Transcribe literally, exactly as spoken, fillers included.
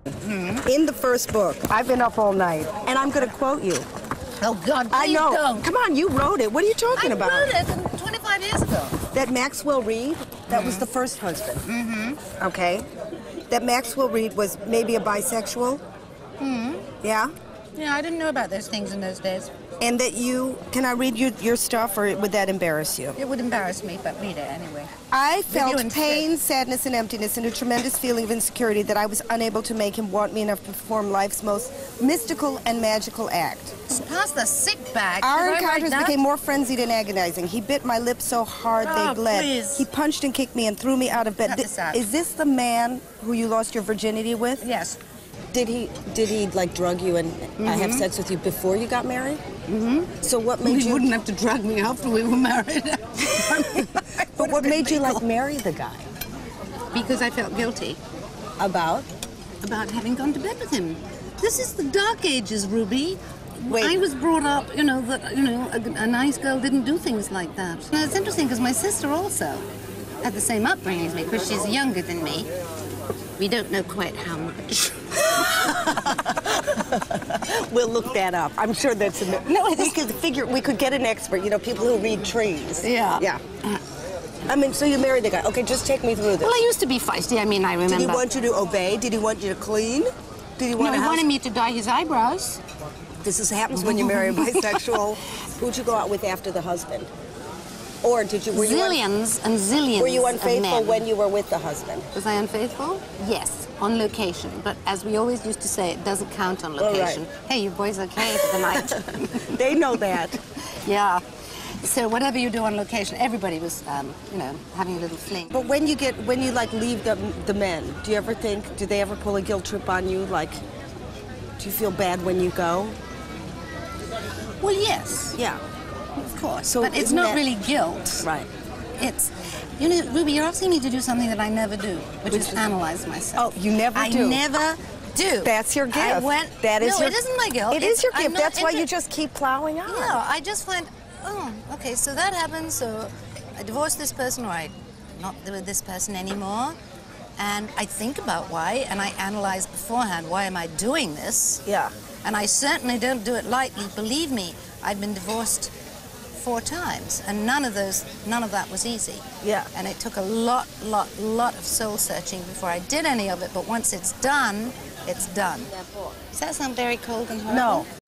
Mm-hmm. In the first book, I've been up all night, and I'm going to quote you. Oh, God, please I know. don't. Come on, you wrote it. What are you talking I about? wrote it twenty-five years ago. That Maxwell Reed, that mm-hmm. was the first husband. Mm-hmm. Okay. That Maxwell Reed was maybe a bisexual. Mm-hmm. Yeah? Yeah, I didn't know about those things in those days. And that you, can I read you, your stuff, or would that embarrass you? It would embarrass me, but read it anyway. I felt insist. pain, sadness, and emptiness, and a tremendous feeling of insecurity that I was unable to make him want me enough to perform life's most mystical and magical act. Pass the sick bag. Our encounters became more frenzied and agonizing. He bit my lips so hard oh, they bled. Please. He punched and kicked me and threw me out of bed. Cut this out. Is this the man who you lost your virginity with? Yes. Did he, did he like, drug you and mm-hmm. uh, have sex with you before you got married? Mm-hmm. So what made he you... wouldn't have to drug me after we were married. But what made you, like, marry the guy? Because I felt guilty. About? About having gone to bed with him. This is the dark ages, Ruby. Wait. I was brought up, you know, that, you know, a, a nice girl didn't do things like that. And it's interesting because my sister also had the same upbringing as me, because she's younger than me. We don't know quite how much. We'll look that up. I'm sure that's a... No, we could figure, we could get an expert, you know, people who read trees. Yeah. Yeah. I mean, so you married the guy. Okay, just take me through this. Well, I used to be feisty. I mean, I remember. Did he want you to obey? Did he want you to clean? Did he want No, he house? wanted me to dye his eyebrows. This is, happens when you marry a bisexual. Who'd you go out with after the husband? Or did you... Were zillions you and zillions Were you unfaithful of men. when you were with the husband? Was I unfaithful? Yes, on location. But as we always used to say, it doesn't count on location. Right. Hey, you boys okay for the night? They know that. Yeah. So whatever you do on location, everybody was, um, you know, having a little fling. But when you get, when you like leave the, the men, do you ever think, do they ever pull a guilt trip on you? Like, do you feel bad when you go? Well, yes. Yeah. Of course. So but it's isn't not that... really guilt. Right. It's, you know, Ruby, you're asking me to do something that I never do, which, which is, is analyze myself. Oh, you never I do? I never do. That's your gift. I went, that is no, your, it isn't my guilt. It it's, is your gift. I'm That's why into, you just keep plowing on. Yeah, I just find, oh, okay, so that happened, so I divorced this person, or I'm not with this person anymore, and I think about why, and I analyze beforehand, why am I doing this? Yeah. And I certainly don't do it lightly. Believe me, I've been divorced four times, and none of those, none of that was easy. Yeah. And it took a lot, lot, lot of soul searching before I did any of it, but once it's done, it's done. Does that sound very cold and horrible? No.